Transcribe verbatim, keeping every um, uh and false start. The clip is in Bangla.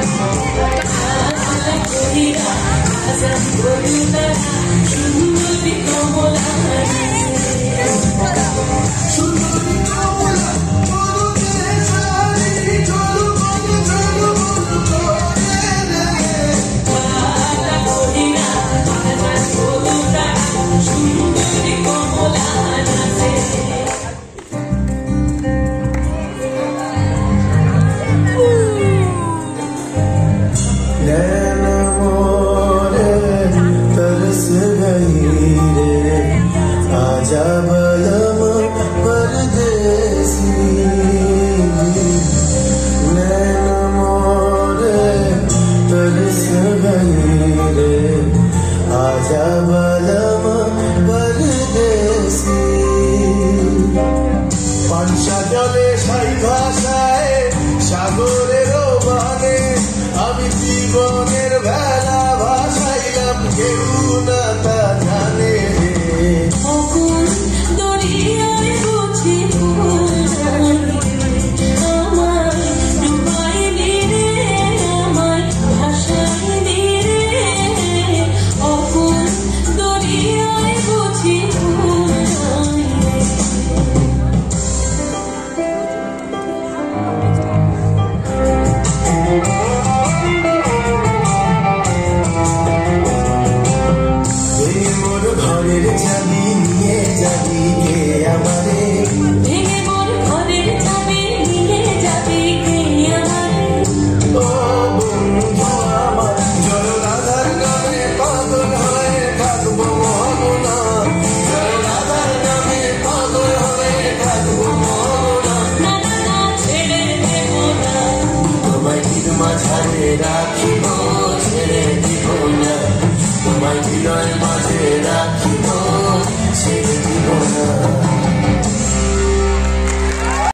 জলে সাই ভাষায় সাগরের বানে আমি জীবনের বেলা ভাসাইলাম, কেউ না তা জানে। মাঝে রাখিব ছেড়ে দিব না, তোমায় হৃদয় মাঝে রাখিব।